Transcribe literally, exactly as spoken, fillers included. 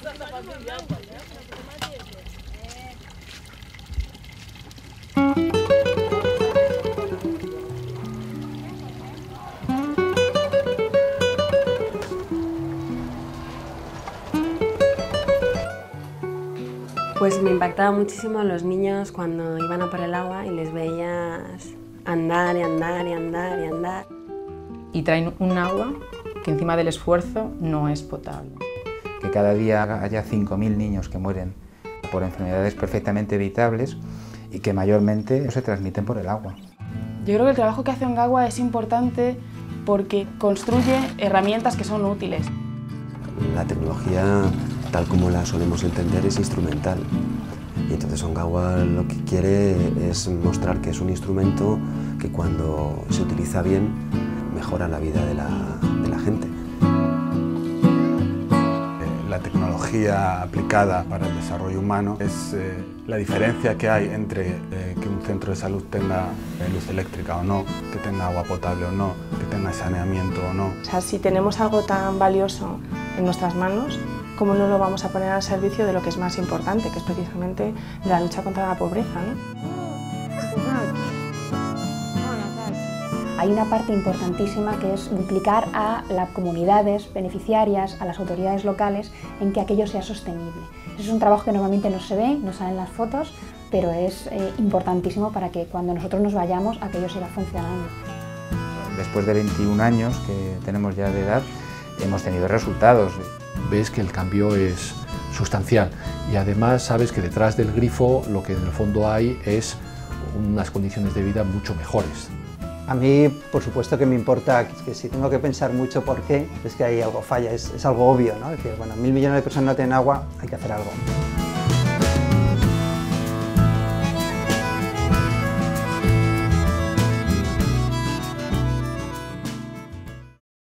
Pues me impactaba muchísimo a los niños cuando iban a por el agua y les veías andar y andar y andar y andar. Y traen un agua que encima del esfuerzo no es potable. Que cada día haya cinco mil niños que mueren por enfermedades perfectamente evitables y que mayormente se transmiten por el agua. Yo creo que el trabajo que hace Ongawa es importante porque construye herramientas que son útiles. La tecnología, tal como la solemos entender, es instrumental. Y entonces Ongawa lo que quiere es mostrar que es un instrumento que cuando se utiliza bien mejora la vida de la, de la gente. La tecnología aplicada para el desarrollo humano es eh, la diferencia que hay entre eh, que un centro de salud tenga eh, luz eléctrica o no, que tenga agua potable o no, que tenga saneamiento o no. O sea, si tenemos algo tan valioso en nuestras manos, ¿cómo no lo vamos a poner al servicio de lo que es más importante, que es precisamente la lucha contra la pobreza, ¿no? Hay una parte importantísima que es implicar a las comunidades beneficiarias, a las autoridades locales, en que aquello sea sostenible. Eso es un trabajo que normalmente no se ve, no salen las fotos, pero es eh, importantísimo para que cuando nosotros nos vayamos aquello siga funcionando. Después de veintiún años que tenemos ya de edad, hemos tenido resultados. Ves que el cambio es sustancial y además sabes que detrás del grifo lo que en el fondo hay es unas condiciones de vida mucho mejores. A mí, por supuesto que me importa, que si tengo que pensar mucho por qué, es que ahí algo falla, es, es algo obvio, ¿no? Es decir, bueno, mil millones de personas no tienen agua, hay que hacer algo.